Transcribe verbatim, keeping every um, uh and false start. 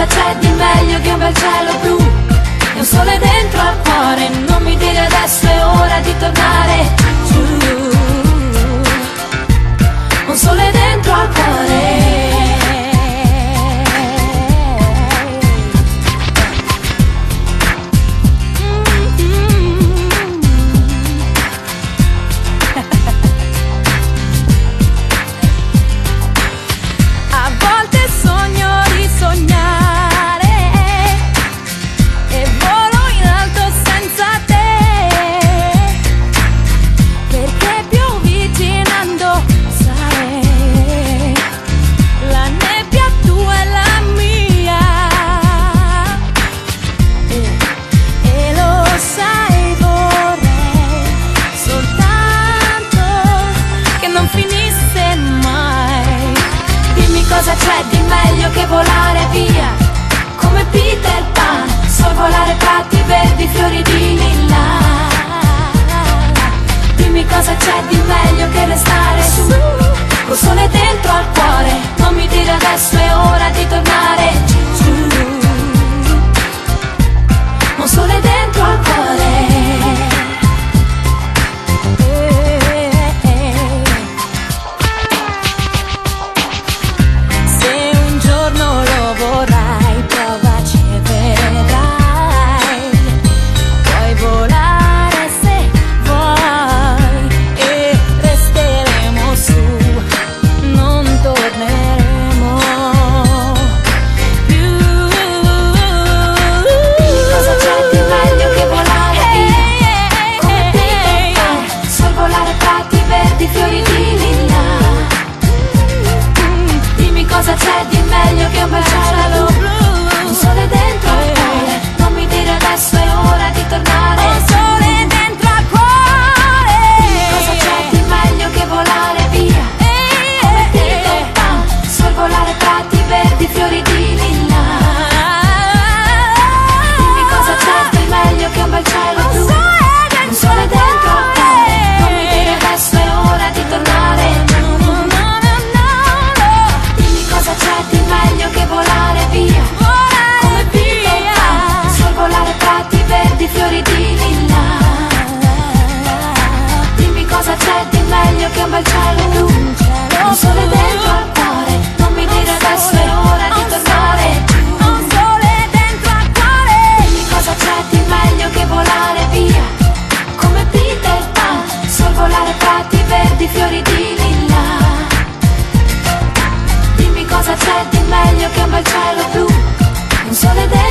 cosa c'è di meglio che un bel cielo blu e un sole dentro al cuore. Non mi dire adesso è ora di tornare giù. Un sole dentro al cuore. Cosa c'è di meglio che volare via come Peter Pan, sorvolare prati verdi, fiori di lilla. Dimmi cosa c'è di meglio che restare su col sole dentro al cuore. Non mi dire adesso è ora di tornare giù. Un sole dentro al cuore. Cosa c'è di meglio che un bel cielo blu, un sole dentro al cuore. Non mi dire adesso è ora di tornare. Un sole dentro al cuore. Cosa c'è di meglio che volare via come Peter Pan, sorvolare prati verdi, fiori di lilla. Dimmi cosa c'è di meglio che un bel cielo blu, un sole dentro al cuore. Non mi dire adesso è ora di tornare. Cosa c'è di meglio che volare via come Peter Pan, sorvolare prati verdi, fiori di lilla. Dimmi cosa c'è di meglio che un bel cielo blu, un sole dentro al cuore. Non mi dire adesso è ora di tornare giù. Un sole dentro al cuore. Dimmi cosa c'è di meglio che volare via come Peter Pan, sorvolare prati verdi, fiori di lilla. Cosa c'è di meglio che un bel cielo blu, un sole dentro